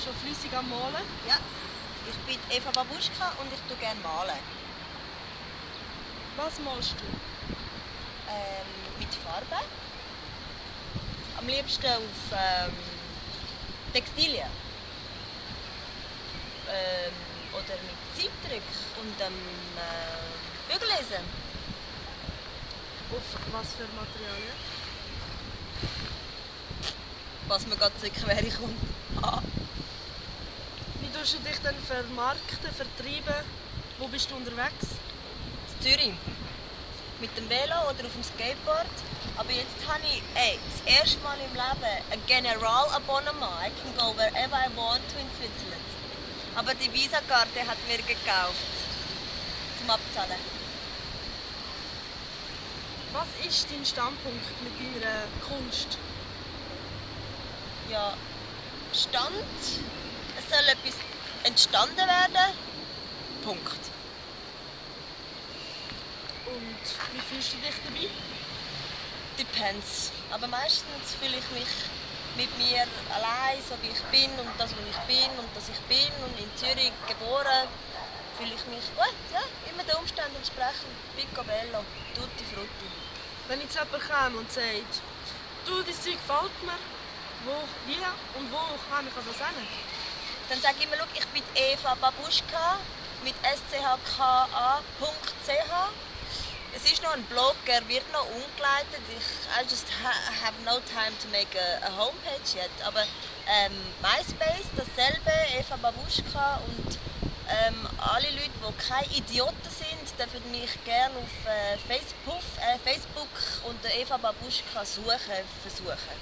schon fleissig am Malen? Ja, ich bin Eva Babuschka und ich tue gerne malen. Was malst du? Mit Farbe. Am liebsten auf Textilien. Oder mit Zeitdruck und Bügellesen. Auf was für Materialien? Was mir gerade so in die Quere kommt. Wie tust du dich denn vermarkten, vertreiben? Wo bist du unterwegs? In Zürich. Mit dem Velo oder auf dem Skateboard. Aber jetzt habe ich das erste Mal im Leben ein Generalabonnement. I can go wherever I want to in Switzerland. Aber die Visa-Karte hat mir gekauft. Zum Abzahlen. Was ist dein Standpunkt mit deiner Kunst? Ja, Stand. Es soll etwas entstanden werden. Punkt. Und wie fühlst du dich dabei? Depends. Aber meistens fühle ich mich mit mir allein, so wie ich bin und das, was ich bin und dass ich bin. Und in Zürich geboren, fühle ich mich gut, ja, immer den Umständen entsprechend. Picobello, tutti frutti. Wenn jetzt jemand käme und sagt, du, dein Zeug gefällt mir, wie und wo kann ich das hin? Dann sage ich immer, schau, ich bin Eva Babuschka mit schka.ch. Es ist noch ein Blog, er wird noch umgeleitet. I just have no time to make a homepage yet. Aber MySpace, dasselbe, Eva Babuschka und alle Leute, die keine Idioten sind, dürfen mich gerne auf Facebook unter Eva Babuschka versuchen.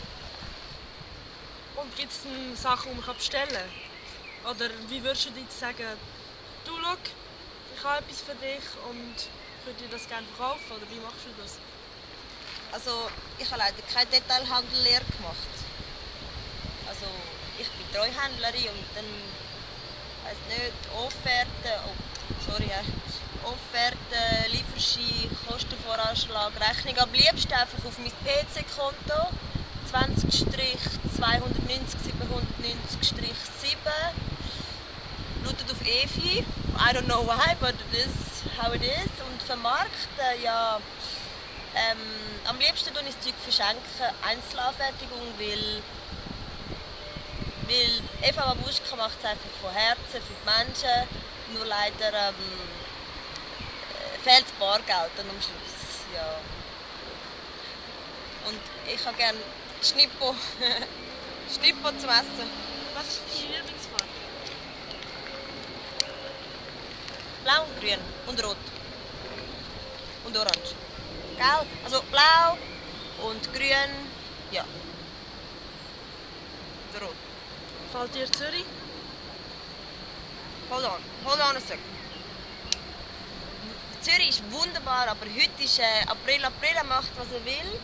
Und gibt es Sachen, die man bestellen kann? Oder wie würdest du dir jetzt sagen, du schau, ich habe etwas für dich und ich würde dir das gerne verkaufen? Oder wie machst du das? Also, ich habe leider keine Detailhandellehre gemacht. Also, ich bin Treuhändlerin und dann, weiss nicht, Offerte, Lieferschein, Kostenvoranschlag, Rechnung. Am liebsten einfach auf mein PC-Konto 20-290-790-7. Lautet auf EFI. I don't know why, but it is how it is. Und vermarkten, ja. Am liebsten tue ich das Zeug verschenken, Einzelanfertigung, weil Eva Babuschka macht es einfach von Herzen für die Menschen. Nur leider fehlt das Bargeld dann am Schluss. Ja. Und ich habe gerne Schnippo. Schnippo zum Essen. Was ist deine Lieblingsfarbe? Blau und grün und rot. Und orange. Gell? Also blau und grün, ja. Und rot. Gefällt dir Zürich? Hold on a second. Zürich ist wunderbar, aber heute ist April. Er macht, was er will.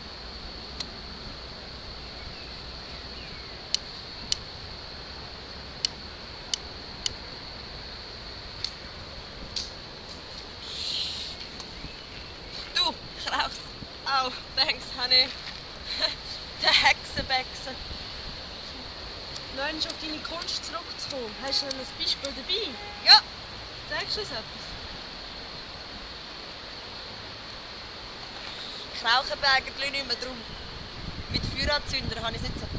Du, ich rauch's. Oh, thanks, honey. Der Hexenbexen. Noch einmal auf deine Kunst zurückzukommen. Hast du ein Beispiel dabei? Ja. Zeigst du uns etwas? Ich rauche eigentlich nicht mehr drum. Mit Feueranzünder habe ich es nicht so.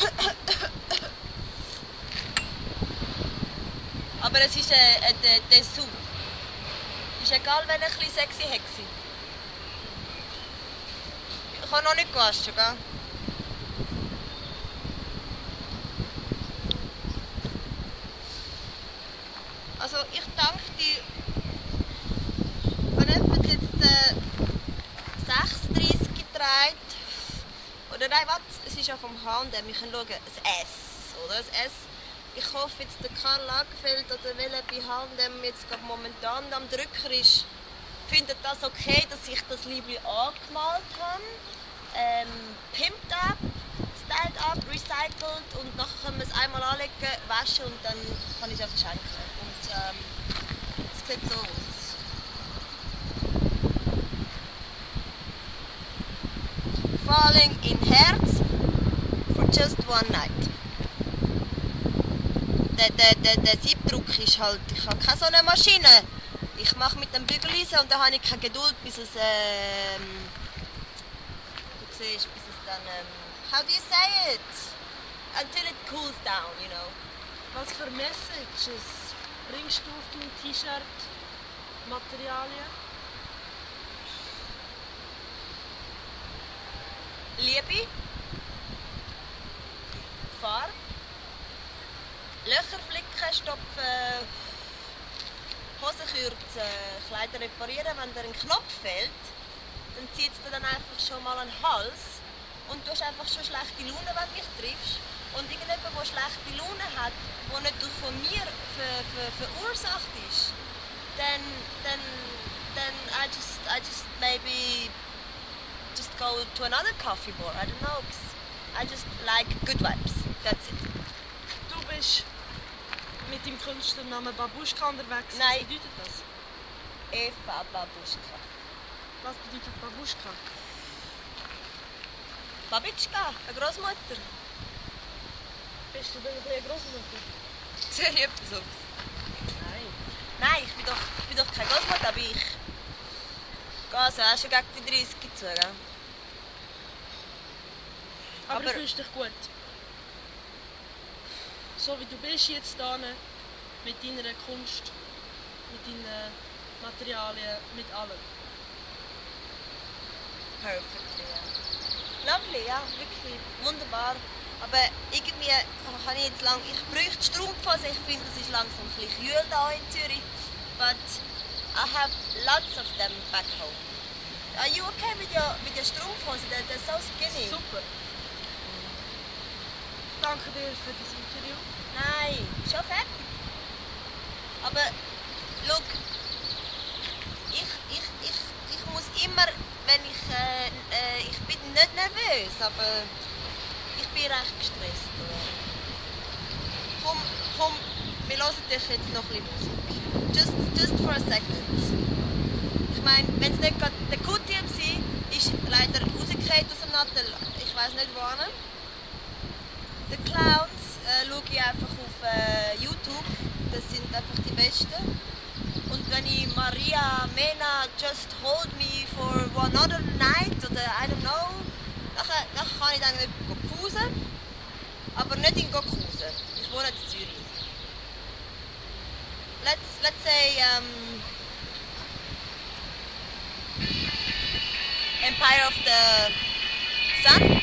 Aber es ist ein Dessous. Ist egal, wenn ein bisschen sexy Hexi. Ich habe noch nicht gewaschen, gell? Also ich danke dir, wenn jemand jetzt 36 trägt, oder nein, warte, es ist ja vom H&M, wir können schauen, ein S, oder? Ein S. Ich hoffe jetzt, der Karl Lagerfeld oder welcher bei H&M jetzt gerade momentan am Drücker ist, findet das okay, dass ich das Liebling angemalt habe. Pimped up, styled up, recycelt und nachher können wir es einmal anlegen, waschen und dann kann ich es auch verschenken. Und es sieht so aus. Falling in Herz for just one night. der Siebdruck ist halt, ich habe keine so eine Maschine. Ich mache mit dem Bügeleisen und da habe ich keine Geduld, bis es, du siehst, bis es dann, how do you say it? Until it cools down, you know. Was für Messages bringst du auf dein T-Shirt? Materialien? Liebe, Farbe, Löcher flicken, stopfen, Hosen kürzen, Kleider reparieren. Wenn dir ein Knopf fehlt, dann zieht es dir dann einfach schon mal an den Hals und du hast einfach schon schlechte Laune, wenn du mich triffst. Und irgendjemand, der schlechte Laune hat, die nicht von mir verursacht ist, dann I just maybe just go to another coffee bar. I don't know. I just like good vibes. That's it. Du bist mit deinem Künstlernamen Babuschka unterwegs. Nein. Was bedeutet das? Eva Babuschka. Was bedeutet Babuschka? Babitschka, eine Großmutter. Bist du denn eine Großmutter? Sehe ich etwas aus? Nein. Nein, ich bin doch keine Großmutter, aber ich gehe also auch schon gegen die 30 zu. Gell? Aber du Aber- fühlst dich gut. So wie du bist jetzt hier, mit deiner Kunst, mit deinen Materialien, mit allem. Perfect, ja. Lovely, ja, wirklich wunderbar. Aber irgendwie habe ich jetzt ich bräuchte Strumpfhosen. Ich finde, es ist langsam ein bisschen kühl hier in Zürich. But I have lots of them back home. Are you okay with your Strumpfhosen? They're so skinny. Super. Danke dir für das Interview. Nein, schon fertig. Aber look, ich muss immer, wenn ich bin nicht nervös, aber ich bin recht gestresst. Komm, wir hören dich jetzt noch ein bisschen Musik. Just for a second. Ich meine, wenn es nicht gerade der QTMC ist, leider rausgefallen aus dem Nattel. Ich weiß nicht wann. Die Clowns schaue ich einfach auf YouTube. Das sind einfach die Besten. Und wenn ich Maria Mena Just Hold Me for One Other Night oder I don't know, dann kann ich dann nicht pfusen. Aber nicht in Gockhausen. Ich wohne in Zürich. Let's say Empire of the Sun.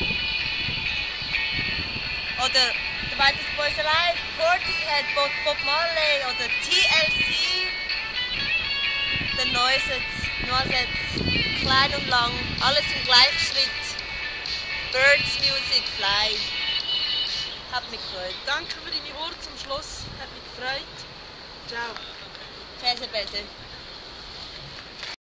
Oder The Whitest Boys Alive, Portishead, Bob Marley oder TLC. Der Noisetz, klein und lang, alles im Gleichschritt. Birds Music, Fly. Hat mich gefreut. Danke für deine Worte zum Schluss. Hat mich gefreut. Ciao. Käse besser.